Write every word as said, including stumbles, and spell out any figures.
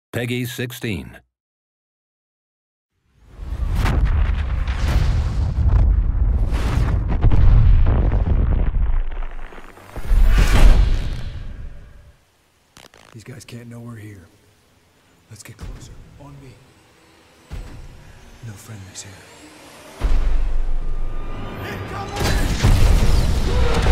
Peggy sixteen. These guys can't know we're here. Let's get closer. On me. No friendlies here. Incoming!